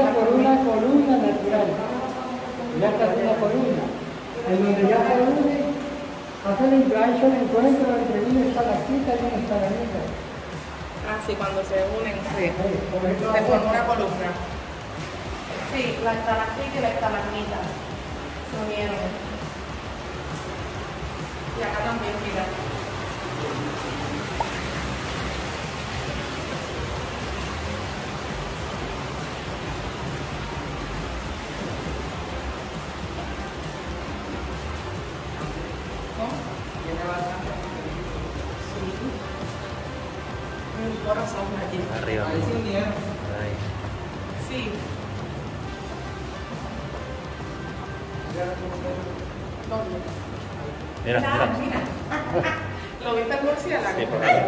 por una columna natural. Ya está una columna. En donde ya se une, ha hecho el encuentro entre una estalactita y una estalagmita. Ah, sí, cuando se unen, sí. Por ejemplo, Se forma una columna. Sí, la estalactita y la estalagmita se unieron. Y acá también, mira. Tiene bastante. Sí. Un corazón aquí. Arriba. Ahí se unieron. Ahí. Sí. ¿Dónde? Mira, mira. Mira. ¿Lo viste el murciélago? Sí, por ahí.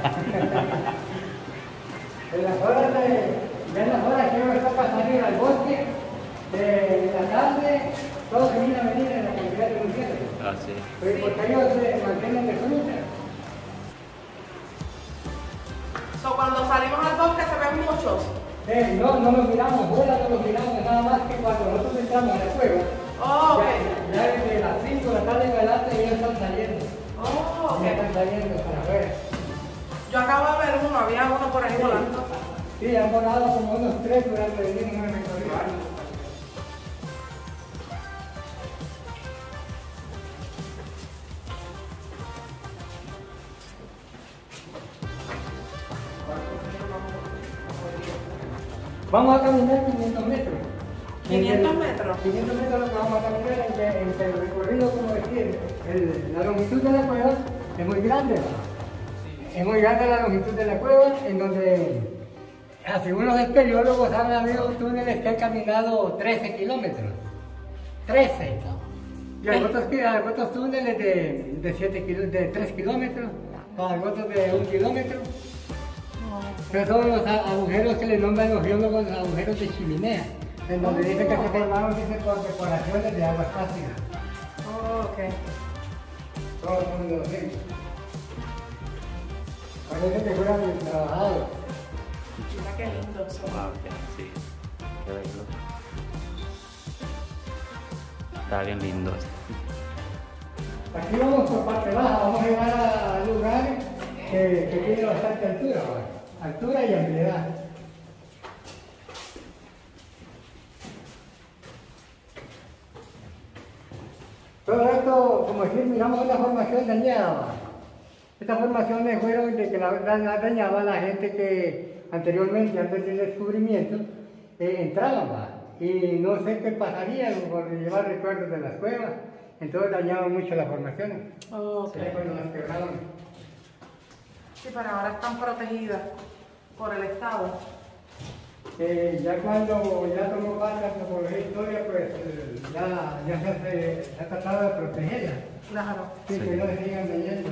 en las horas que uno está para salir al bosque, de la tarde, todos se vienen a venir en la cantidad de murciélagos. Ah, sí. Porque ellos se mantienen de fruta. So, cuando salimos al bosque se ven muchos. No nos miramos fuera, no nos miramos nada más que cuando nosotros entramos a la cueva. Oh, ok. Ya desde las 5 de la tarde en adelante ya están saliendo. Oh, Ya ok. están saliendo para afuera. Yo acabo de ver uno, había uno por ahí volando. Sí, han volado como unos 3 durante el día en una recorrida. Vamos a caminar 500 metros. 500 metros. 500 metros lo que vamos a caminar entre el recorrido, como decir, la longitud de la cueva es muy grande. ¿No? Es muy grande la longitud de la cueva, en donde, según los espeleólogos, han habido túneles que han caminado 13 kilómetros. 13. Y hay otros túneles de 3 kilómetros, hay otros de 1 kilómetro. Pero son los agujeros que le nombran los geólogos agujeros de chimenea, en donde dicen que se formaron por decoraciones de aguas ácidas. Oh, ok. Todos son de los mismos. Parece que fueran trabajados. Mira qué lindo son. Ah, ok, sí. Qué bello. Está bien lindo. Aquí vamos por parte baja, vamos a llegar a lugares que tienen bastante altura, ¿vale? Altura y ampliedad. Todo esto, como decir, miramos una formación dañada. Estas formaciones fueron de que la dañaba la gente que anteriormente, antes del descubrimiento, entraban, ¿va? Y no sé qué pasaría por llevar recuerdos de las cuevas, entonces dañaban mucho las formaciones. Oh, ok. Ya cuando las quebraron. Sí, pero ahora están protegidas por el Estado. Ya cuando ya tomó parte la antropología historia, pues ya se ha tratado de protegerla. Claro. Sí, que no se sigan dañando.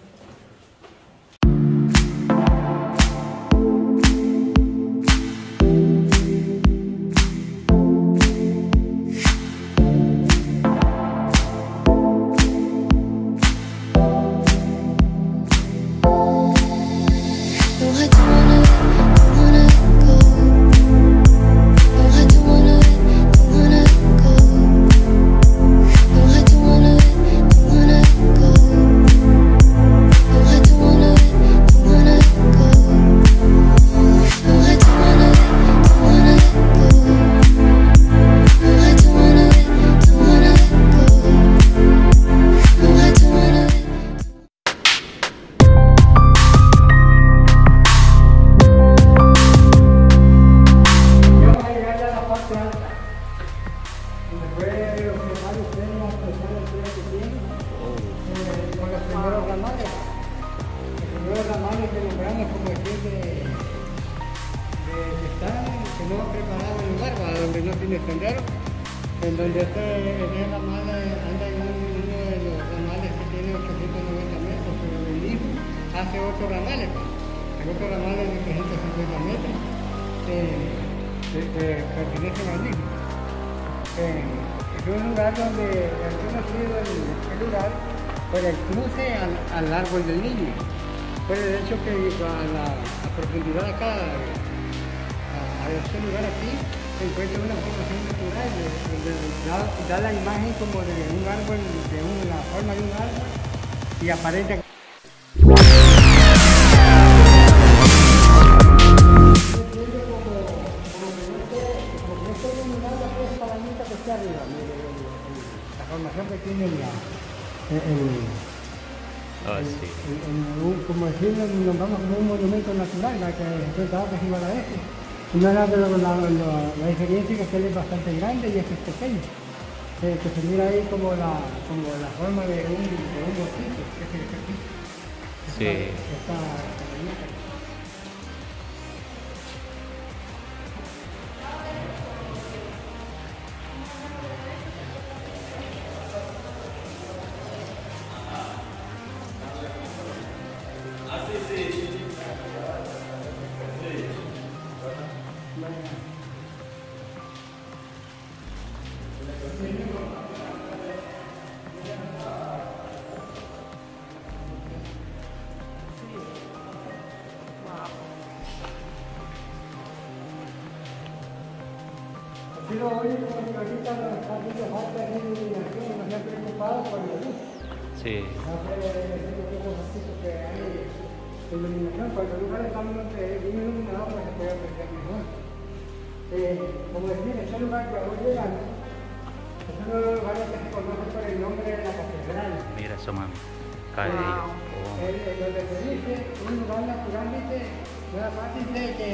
En donde este ramal anda en uno de los ramales que tiene 890 metros, pero el mismo hace otros ramales, hay otros ramales de 350 metros que pertenecen al mismo. Es un lugar donde es conocido el lugar por el cruce al árbol del niño. Por el hecho que a profundidad acá, a este lugar aquí, se encuentra una formación natural, da la imagen como de un árbol, la forma de un árbol, y aparenta la formación que tiene como decirlo, nos vamos como un monumento natural, la que enfrentaba que se iba a la vez. Una la diferencia es que él es bastante grande y este es pequeño. Que se mira ahí como la forma de un bosquito, que es el aquí. Sí. Esta sí, lo único que ahorita nos está haciendo falta es iluminación, nos ha preocupado por la luz. Sí. Que hay iluminación, cuando el lugar está bien iluminado, pues se puede apreciar mejor. Como decir, este lugar que hoy llegamos, es uno de los lugares que se conoce por el nombre de la catedral. Mira eso, mami. Cae de ella. Oh. Donde se dice, un lugar natural, dice, una parte dice que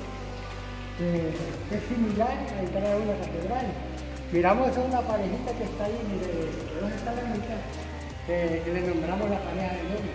es similar a entrar a una catedral. Miramos a una parejita que está ahí, mire, ¿de dónde está la mitad? Que le nombramos la pareja de novio.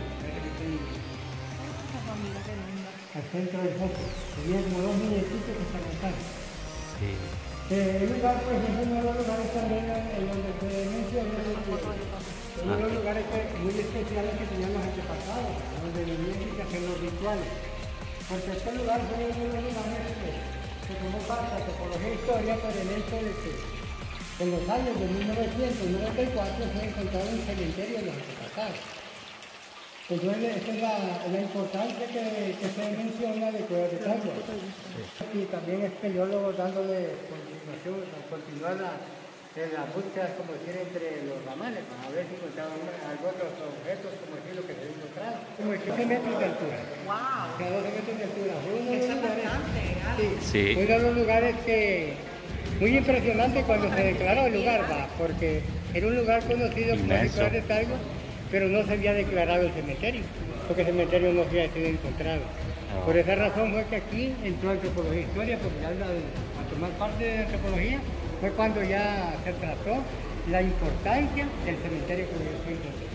Al centro del foco. Serían como dos muñequitos que están acá. Sí. El lugar, pues, es uno de los lugares también en donde se menciona uno de los lugares muy especiales que tenían los antepasados, donde venían y hacían los rituales. Porque este lugar fue uno de los lugares que tomó parte a topología e historia por el hecho de que en los años de 1994 se encontrado un cementerio de los antepasados. Entonces, esa es la importancia que se menciona de Cuevas de Tagua. Y también espeleólogos dándole continuación, continuar la búsqueda, como decir, entre los ramales, para ver si encontraban otros objetos, como decir, lo que se había encontrado. Como 15 metros de altura. ¡Wow! O sea, 12 metros de altura. Fue uno de Eso los es lugares, bastante, Sí. uno de los lugares que muy impresionante cuando se declaró el lugar, va, porque era un lugar conocido como Cuevas de Tagua, pero no se había declarado el cementerio, porque el cementerio no había sido encontrado. Por esa razón fue que aquí entró antropología e historia, porque ya a tomar parte de la antropología fue cuando ya se trató la importancia del cementerio que yo estoy encontrando.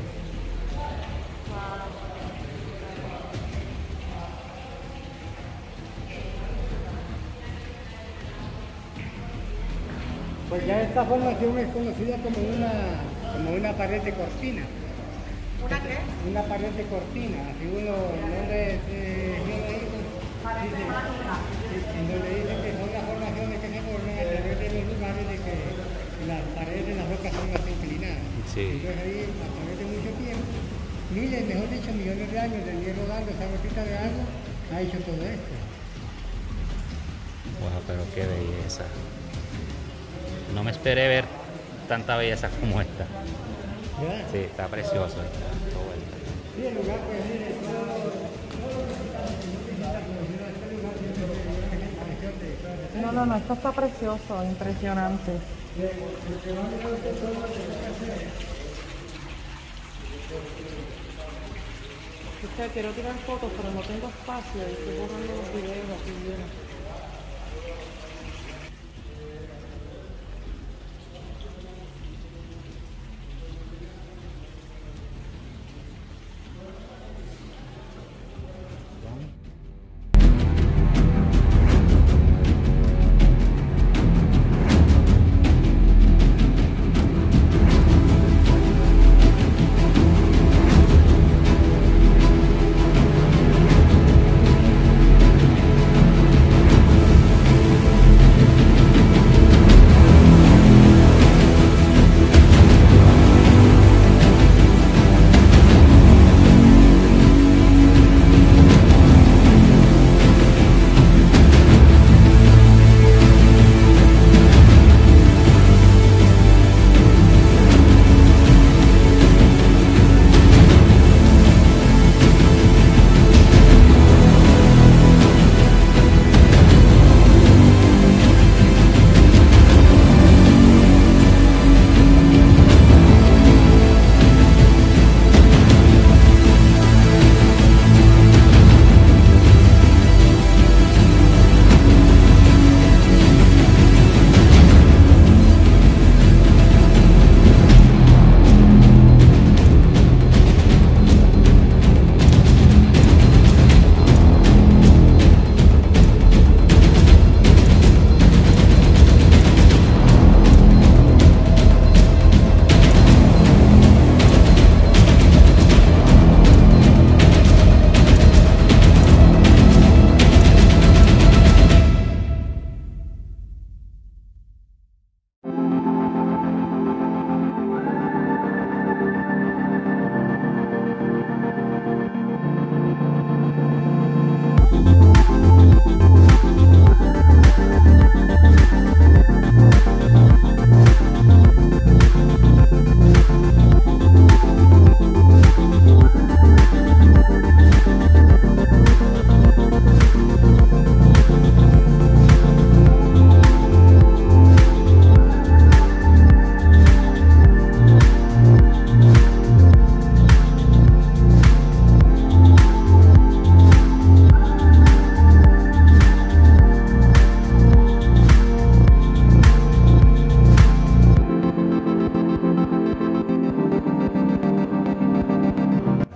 Pues ya esta formación es conocida como una pared de cortina. ¿Una qué? Una pared de cortina, así uno, donde en donde dicen que son las formaciones que se forman a través de los lugares de que las paredes de las rocas son más inclinadas. Sí. Entonces ahí, a través de mucho tiempo, miles, mejor dicho, millones de años del hierro dando esa gotita de agua, ha hecho todo esto. Wow, pero qué belleza. No me esperé ver tanta belleza como esta. ¿Verdad? Sí, está precioso. Todo vuelta. Sí, el lugar, pues mire, todo lo que está este lugar siempre tiene una conexión de No, esto está precioso, impresionante. Quiero tirar fotos, pero no tengo espacio y estoy borrando los videos aquí bien.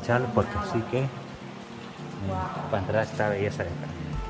aprovecharlo porque así que para entrar a esta belleza de acá.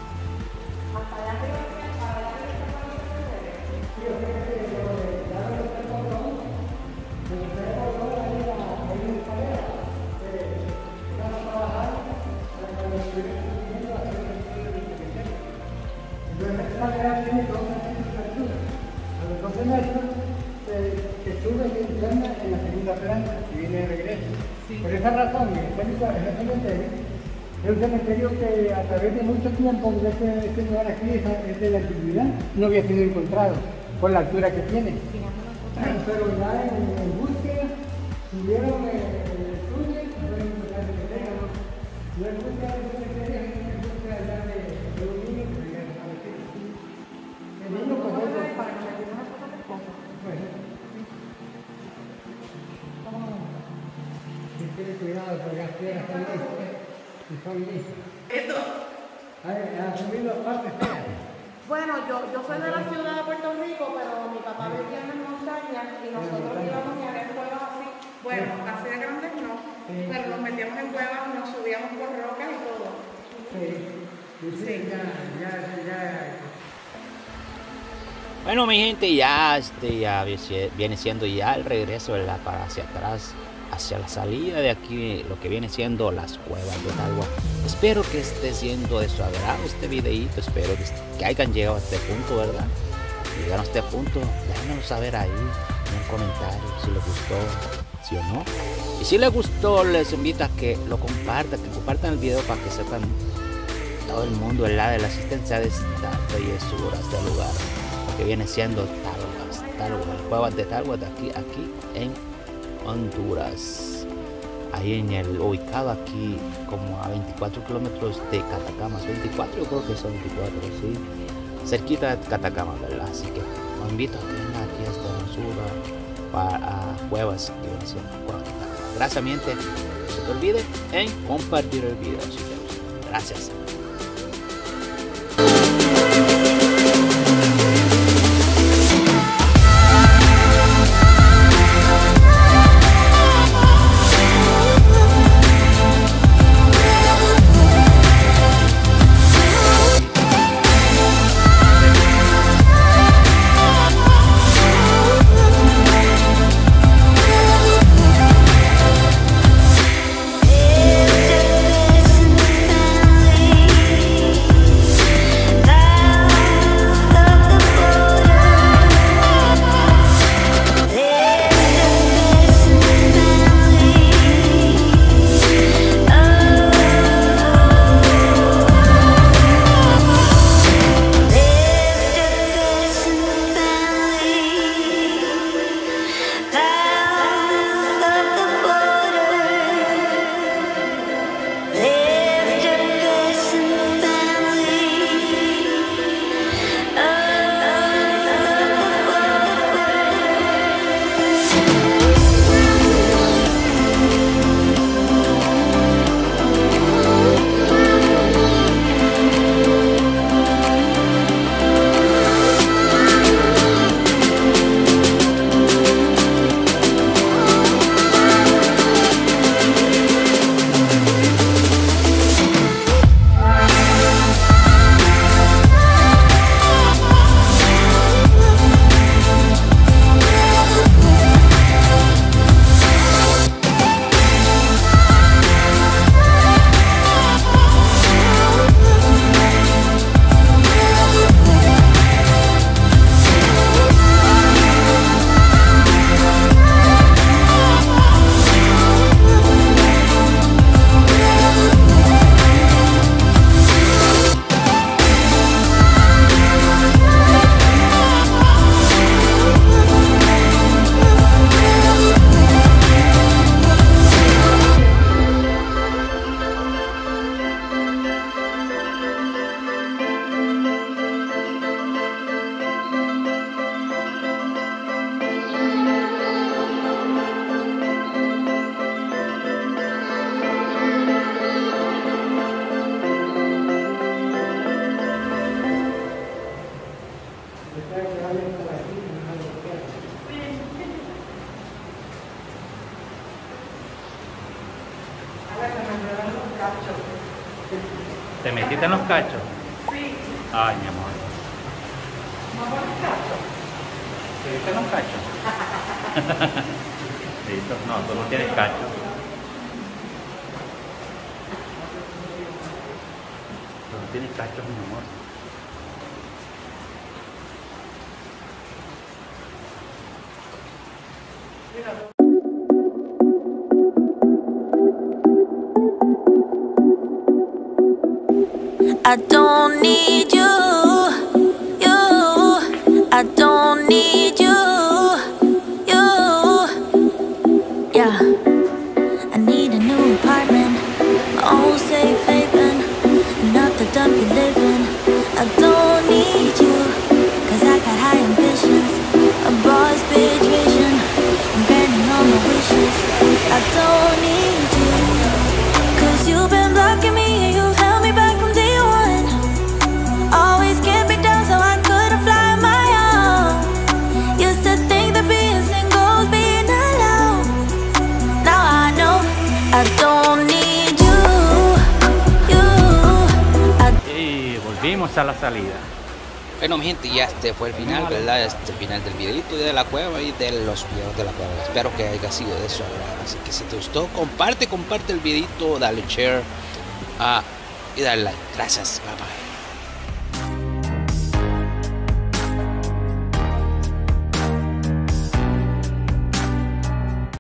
Que sube y interna en la segunda planta y viene de regreso. Sí. Por esa razón, el cementerio es un cementerio que a través de mucho tiempo, este lugar aquí es de la antigüedad, no había sido encontrado por la altura que tiene. Pero ya en búsqueda, subieron el túnel, fueron encontrar el terreno. No en búsqueda del cementerio, sino en búsqueda ya de un niño que había desaparecido. El niño pues para que me diga una cosa de cosas. Cuidado, porque las piedras son lisas y son lisas. ¿Han subido partes feas? Bueno, yo soy de la ciudad de Puerto Rico, pero mi papá vivía en las montañas y nosotros íbamos y había cuevas así. Bueno, así de grandes no, pero nos metíamos en cuevas, nos subíamos por rocas y todo. Sí. Bueno, mi gente, ya viene siendo ya el regreso, ¿verdad? Para hacia atrás, hacia la salida de aquí, lo que viene siendo las cuevas de Talgua. Espero que esté siendo de su agrado este videito, espero que hayan llegado a este punto, ¿verdad? Si llegaron a este punto, déjenos saber ahí en un comentario si les gustó, sí o no. Y si les gustó, les invito a que lo compartan, el video para que sepan todo el mundo, ¿verdad? De la existencia de esta bellezura, este lugar, lo que viene siendo Talgua, cuevas de Talgua, de aquí en Honduras, ahí ubicado aquí como a 24 kilómetros de Catacamas, 24, yo creo que son 24, sí, cerquita de Catacamas, ¿verdad? Así que los invito a que vengan aquí a esta hermosura para cuevas que vienen siendo cuevas de Talgua. Gracias, mi gente, no se te olvide en compartir el video si te gusta. Gracias. veces me enredan los cachos. ¿Te metiste en los cachos? Sí. Ay, mi amor. ¿No pones cachos? ¿Te metiste en los cachos? Listo. No, tú no tienes cachos. Tú no tienes cachos, mi amor. I don't need you, I don't need you, yeah. I need a new apartment, my own safe haven, not the dump you live in. I don't need you, cause I got high ambitions, a boss bitch vision, I'm granting all my wishes. I don't need you, cause you've been blocking me and you've held me back from day one. Always kept me down so I couldn't fly on my own. Used to think that being single was being alone. Now I know I don't need you. Y volvimos a la salida. Bueno, mi gente, ya este fue el final, ¿verdad? Este final del videito de la cueva y de los videos de la cueva. Espero que haya sido de su agrado. Así que si te gustó, comparte el videito, dale share y dale like. Gracias, bye bye.